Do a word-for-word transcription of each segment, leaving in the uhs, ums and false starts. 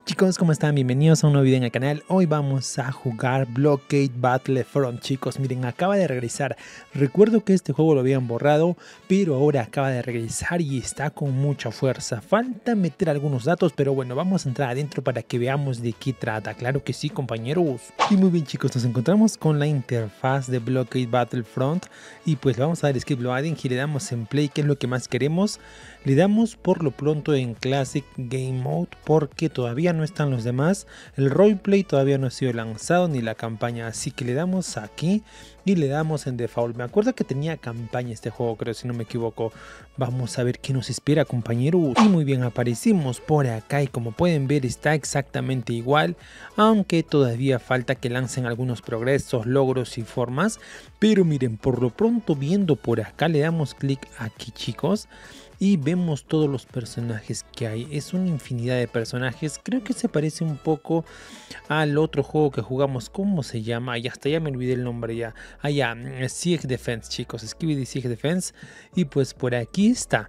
Chicos, ¿cómo están? Bienvenidos a un nuevo video en el canal. Hoy vamos a jugar Blockade Battlefront. Chicos, miren, acaba de regresar. Recuerdo que este juego lo habían borrado, pero ahora acaba de regresar y está con mucha fuerza. Falta meter algunos datos, pero bueno, vamos a entrar adentro para que veamos de qué trata. Claro que sí, compañeros. Y muy bien, chicos, nos encontramos con la interfaz de Blockade Battlefront. Y pues le vamos a dar skip loading y le damos en play, que es lo que más queremos. Le damos por lo pronto en Classic Game Mode porque todavía no están los demás. El roleplay todavía no ha sido lanzado ni la campaña, así que le damos aquí y le damos en Default. Me acuerdo que tenía campaña este juego, creo, si no me equivoco. Vamos a ver qué nos espera, compañeros. Y muy bien, aparecimos por acá y como pueden ver está exactamente igual, aunque todavía falta que lancen algunos progresos, logros y formas. Pero miren, por lo pronto viendo por acá le damos clic aquí, chicos. Y vemos todos los personajes que hay. Es una infinidad de personajes. Creo que se parece un poco al otro juego que jugamos. ¿Cómo se llama? Y hasta ya me olvidé el nombre ya. Ah, ya, Siege Defense, chicos. Skibidi Siege Defense. Y pues por aquí está.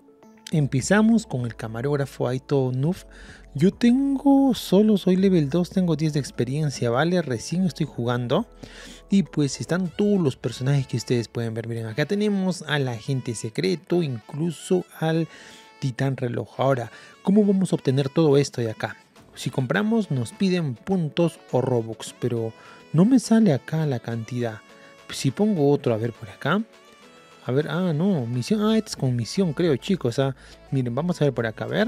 Empezamos con el camarógrafo ahí todo noob. Yo tengo, solo soy level dos, tengo diez de experiencia, ¿vale? Recién estoy jugando. Y pues están todos los personajes que ustedes pueden ver. Miren, acá tenemos al agente secreto, incluso al titán reloj. Ahora, ¿cómo vamos a obtener todo esto de acá? Si compramos nos piden puntos o robux, pero no me sale acá la cantidad. Si pongo otro, a ver por acá. A ver, ah, no, misión, ah, esta es con misión, creo, chicos. Ah, miren, vamos a ver por acá, a ver.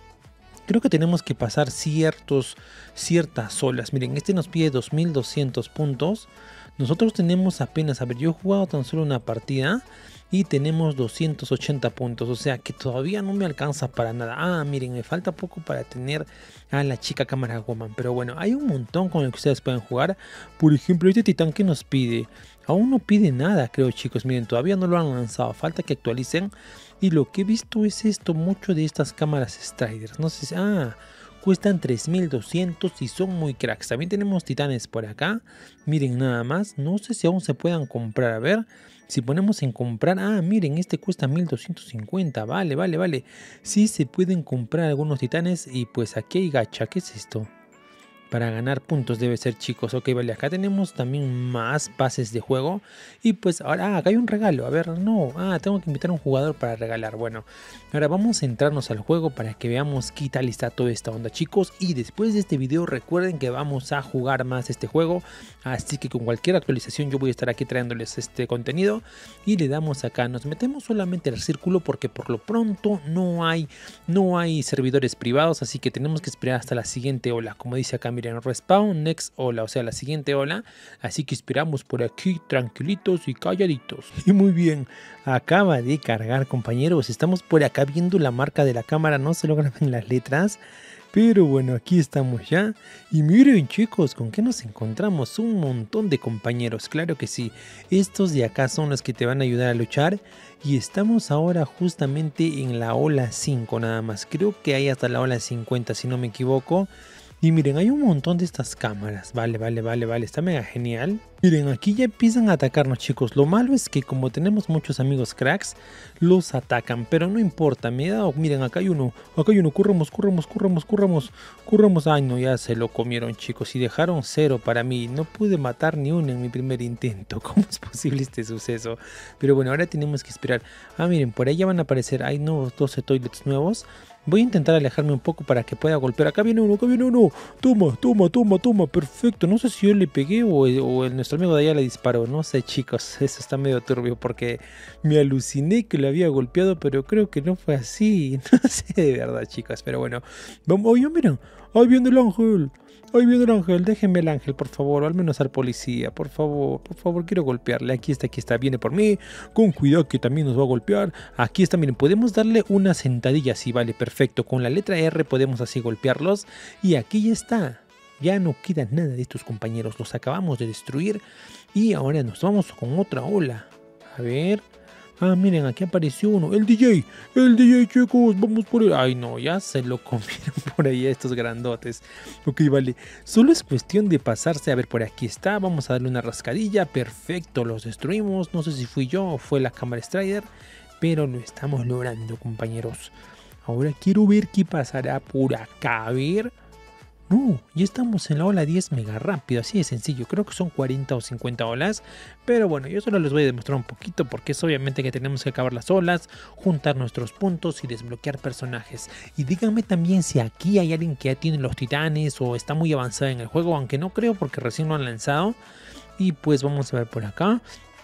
Creo que tenemos que pasar ciertos, ciertas olas. Miren, este nos pide dos mil doscientos puntos. Nosotros tenemos apenas, a ver, yo he jugado tan solo una partida y tenemos doscientos ochenta puntos. O sea que todavía no me alcanza para nada. Ah, miren, me falta poco para tener a la chica cámara woman. Pero bueno, hay un montón con el que ustedes pueden jugar. Por ejemplo, este titán que nos pide. Aún no pide nada, creo, chicos. Miren, todavía no lo han lanzado. Falta que actualicen. Y lo que he visto es esto, mucho de estas cámaras Striders. No sé si... Ah, cuestan tres mil doscientos y son muy cracks. También tenemos titanes por acá. Miren nada más. No sé si aún se puedan comprar. A ver, si ponemos en comprar... Ah, miren, este cuesta mil doscientos cincuenta. Vale, vale, vale. Sí se pueden comprar algunos titanes. Y pues aquí hay gacha. ¿Qué es esto? Para ganar puntos debe ser, chicos. Ok, vale, acá tenemos también más pases de juego. Y pues ahora, ah, acá hay un regalo. A ver, no, ah, tengo que invitar a un jugador para regalar. Bueno, ahora vamos a entrarnos al juego para que veamos qué tal está toda esta onda, chicos. Y después de este video recuerden que vamos a jugar más este juego. Así que con cualquier actualización yo voy a estar aquí trayéndoles este contenido. Y le damos acá, nos metemos solamente al círculo porque por lo pronto no hay, no hay servidores privados. Así que tenemos que esperar hasta la siguiente ola, como dice acá. Miren, respawn, next ola, o sea, la siguiente ola. Así que esperamos por aquí tranquilitos y calladitos. Y muy bien, acaba de cargar, compañeros. Estamos por acá viendo la marca de la cámara. No se logran ver las letras. Pero bueno, aquí estamos ya. Y miren, chicos, ¿con qué nos encontramos? Un montón de compañeros, claro que sí. Estos de acá son los que te van a ayudar a luchar. Y estamos ahora justamente en la ola cinco nada más. Creo que hay hasta la ola cincuenta, si no me equivoco. Y miren, hay un montón de estas cámaras. Vale, vale, vale, vale. Está mega genial. Miren, aquí ya empiezan a atacarnos, chicos. Lo malo es que como tenemos muchos amigos cracks, los atacan. Pero no importa. Me he dado... Miren, acá hay uno. Acá hay uno. Curramos, curramos, curramos, curramos. Curramos. Ay, no, ya se lo comieron, chicos. Y dejaron cero para mí. No pude matar ni uno en mi primer intento. ¿Cómo es posible este suceso? Pero bueno, ahora tenemos que esperar. Ah, miren, por ahí ya van a aparecer. Hay nuevos doce toilets nuevos. Voy a intentar alejarme un poco para que pueda golpear. Acá viene uno, acá viene uno. Toma, toma, toma, toma. Perfecto. No sé si yo le pegué o, o el, nuestro amigo de allá le disparó. No sé, chicos. Eso está medio turbio porque me aluciné que le había golpeado, pero creo que no fue así. No sé de verdad, chicos. Pero bueno. Vamos. Oye, miren. Ahí viene el ángel. Ahí viene el ángel. Déjenme el ángel, por favor. O al menos al policía. Por favor, por favor. Quiero golpearle. Aquí está, aquí está. Viene por mí. Con cuidado que también nos va a golpear. Aquí está, miren. Podemos darle una sentadilla así, vale. Perfecto. Con la letra R podemos así golpearlos. Y aquí ya está. Ya no queda nada de estos compañeros. Los acabamos de destruir. Y ahora nos vamos con otra ola. A ver. Ah, miren, aquí apareció uno. El D J. El D J, chicos. Vamos por él. Ay, no. Ya se lo comieron por ahí a estos grandotes. Ok, vale. Solo es cuestión de pasarse. A ver, por aquí está. Vamos a darle una rascadilla. Perfecto. Los destruimos. No sé si fui yo o fue la cámara Strider. Pero lo estamos logrando, compañeros. Ahora quiero ver qué pasará por acá. A ver. No, ya estamos en la ola diez mega rápido, así de sencillo. Creo que son cuarenta o cincuenta olas. Pero bueno, yo solo les voy a demostrar un poquito porque es obviamente que tenemos que acabar las olas, juntar nuestros puntos y desbloquear personajes. Y díganme también si aquí hay alguien que ya tiene los titanes o está muy avanzado en el juego, aunque no creo porque recién lo han lanzado. Y pues vamos a ver por acá.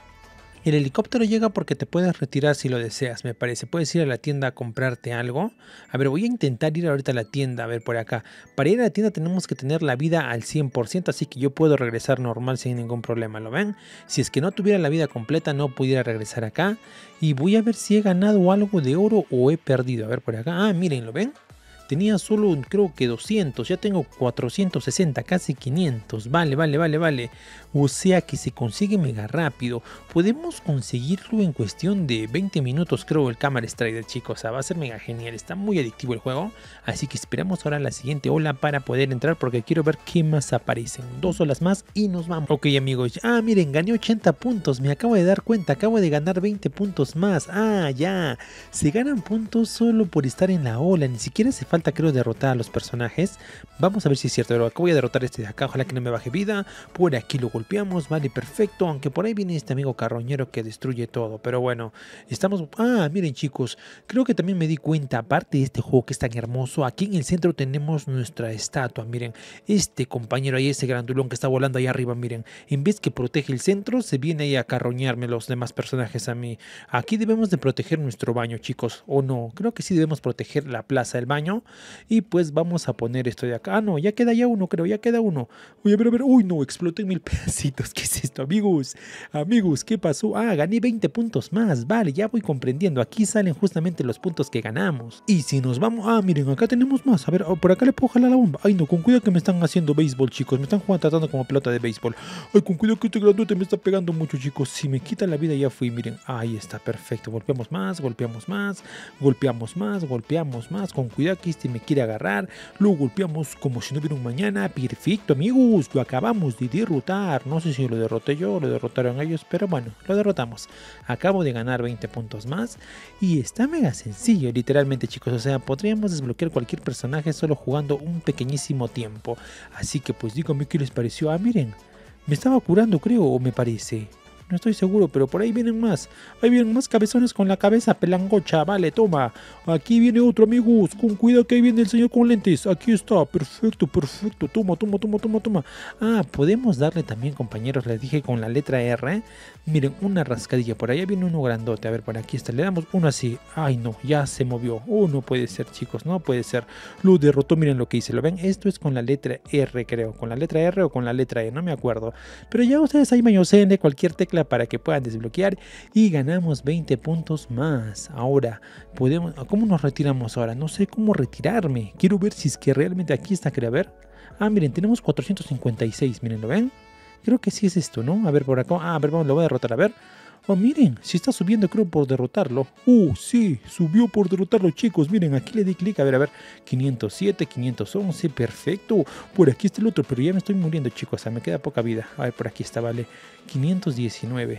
El helicóptero llega porque te puedes retirar si lo deseas, me parece. Puedes ir a la tienda a comprarte algo. A ver, voy a intentar ir ahorita a la tienda, a ver por acá. Para ir a la tienda tenemos que tener la vida al cien por ciento, así que yo puedo regresar normal sin ningún problema, ¿lo ven? Si es que no tuviera la vida completa no pudiera regresar acá. Y voy a ver si he ganado algo de oro o he perdido. A ver por acá. Ah, miren, ¿lo ven? Tenía solo creo que doscientos, ya tengo cuatrocientos sesenta, casi quinientos. Vale, vale, vale, vale. O sea que se consigue mega rápido. Podemos conseguirlo en cuestión de veinte minutos, creo, el Camera Strider, chicos. O sea, va a ser mega genial. Está muy adictivo el juego. Así que esperamos ahora la siguiente ola para poder entrar porque quiero ver qué más aparecen. Dos olas más y nos vamos. Ok, amigos. Ah, miren, gané ochenta puntos. Me acabo de dar cuenta. Acabo de ganar veinte puntos más. Ah, ya. Se ganan puntos solo por estar en la ola. Ni siquiera se falta creo derrotar a los personajes. Vamos a ver si es cierto, pero acá voy a derrotar a este de acá, ojalá que no me baje vida. Por aquí lo golpeamos, vale, perfecto. Aunque por ahí viene este amigo carroñero que destruye todo, pero bueno, estamos... Ah, miren chicos, creo que también me di cuenta, aparte de este juego que es tan hermoso, aquí en el centro tenemos nuestra estatua. Miren, este compañero ahí, ese grandulón que está volando ahí arriba, miren, en vez que protege el centro, se viene ahí a carroñarme los demás personajes a mí. Aquí debemos de proteger nuestro baño, chicos, o no, creo que sí debemos proteger la plaza del baño. Y pues vamos a poner esto de acá. Ah, no, ya queda ya uno, creo, ya queda uno. Uy, a ver, a ver, uy, no, exploté en mil pedacitos. ¿Qué es esto, amigos? Amigos, ¿qué pasó? Ah, gané veinte puntos más. Vale, ya voy comprendiendo. Aquí salen justamente los puntos que ganamos. Y si nos vamos... Ah, miren, acá tenemos más. A ver, por acá le puedo jalar la bomba. Ay, no, con cuidado que me están haciendo béisbol, chicos. Me están jugando, tratando como pelota de béisbol. Ay, con cuidado que este grandote me está pegando mucho, chicos. Si me quita la vida ya fui, miren. Ahí está, perfecto. Golpeamos más, golpeamos más, golpeamos más, golpeamos más. Con cuidado que este me quiere agarrar, lo golpeamos como si no hubiera un mañana. Perfecto, amigos, lo acabamos de derrotar. No sé si lo derroté yo o lo derrotaron ellos, pero bueno, lo derrotamos. Acabo de ganar veinte puntos más y está mega sencillo, literalmente, chicos. O sea, podríamos desbloquear cualquier personaje solo jugando un pequeñísimo tiempo. Así que pues díganme qué les pareció. Ah, miren, me estaba curando, creo, o me parece. No estoy seguro, pero por ahí vienen más. Ahí vienen más cabezones con la cabeza pelangocha. Vale, toma. Aquí viene otro, amigos. Con cuidado que ahí viene el señor con lentes. Aquí está. Perfecto, perfecto. Toma, toma, toma, toma, toma. Ah, podemos darle también, compañeros, les dije con la letra R. Miren, una rascadilla. Por allá viene uno grandote. A ver, por aquí está. Le damos uno así. Ay, no, ya se movió. Oh, no puede ser, chicos. No puede ser. Lo derrotó. Miren lo que hice. ¿Lo ven? Esto es con la letra R, creo. Con la letra R o con la letra E. No me acuerdo. Pero ya ustedes ahí mañoseen de cualquier tecla para que puedan desbloquear y ganamos veinte puntos más. Ahora podemos... ¿Cómo nos retiramos ahora? No sé cómo retirarme. Quiero ver si es que realmente aquí está. Quiero ver. Ah, miren, tenemos cuatrocientos cincuenta y seis. Miren, ¿lo ven? Creo que sí es esto, ¿no? A ver por acá. Ah, a ver, vamos, lo voy a derrotar. A ver. Oh, miren, si está subiendo, creo, por derrotarlo. Uh, sí, subió por derrotarlo, chicos. Miren, aquí le di clic. A ver, a ver. quinientos siete, quinientos once, perfecto. Por aquí está el otro, pero ya me estoy muriendo, chicos. O sea, me queda poca vida. A ver, por aquí está, vale. quinientos diecinueve.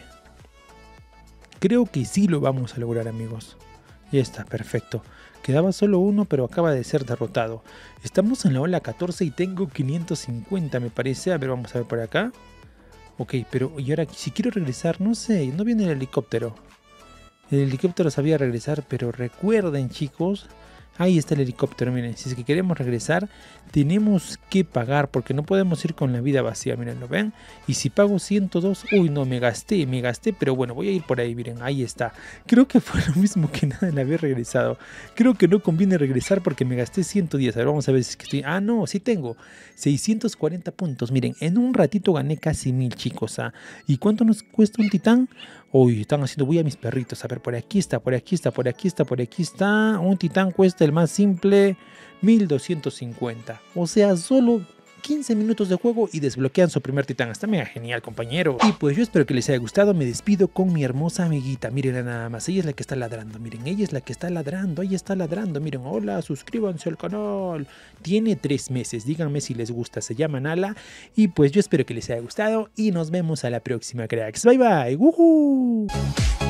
Creo que sí lo vamos a lograr, amigos. Ya está, perfecto. Quedaba solo uno, pero acaba de ser derrotado. Estamos en la ola catorce y tengo quinientos cincuenta, me parece. A ver, vamos a ver por acá. Ok, pero y ahora si quiero regresar, no sé, no viene el helicóptero. El helicóptero sabía regresar, pero recuerden, chicos, ahí está el helicóptero. Miren, si es que queremos regresar, tenemos que pagar porque no podemos ir con la vida vacía. Miren, ¿lo ven? Y si pago ciento dos, uy, no, me gasté, me gasté, pero bueno, voy a ir por ahí. Miren, ahí está. Creo que fue lo mismo que nada en haber regresado. Creo que no conviene regresar porque me gasté ciento diez. A ver, vamos a ver si es que estoy... Ah, no, sí tengo seiscientos cuarenta puntos. Miren, en un ratito gané casi mil, chicos. ¿Ah? ¿Y cuánto nos cuesta un titán? Uy, están haciendo bulla a mis perritos. A ver, por aquí está, por aquí está, por aquí está, por aquí está. Un titán cuesta el más simple mil doscientos cincuenta. O sea, solo quince minutos de juego y desbloquean su primer titán. Está mega genial, compañero. Y pues yo espero que les haya gustado. Me despido con mi hermosa amiguita. Miren nada más. Ella es la que está ladrando. Miren, ella es la que está ladrando. Ella está ladrando. Miren, hola, suscríbanse al canal. Tiene tres meses. Díganme si les gusta. Se llama Nala. Y pues yo espero que les haya gustado. Y nos vemos a la próxima, cracks. Bye, bye. ¡Woohoo!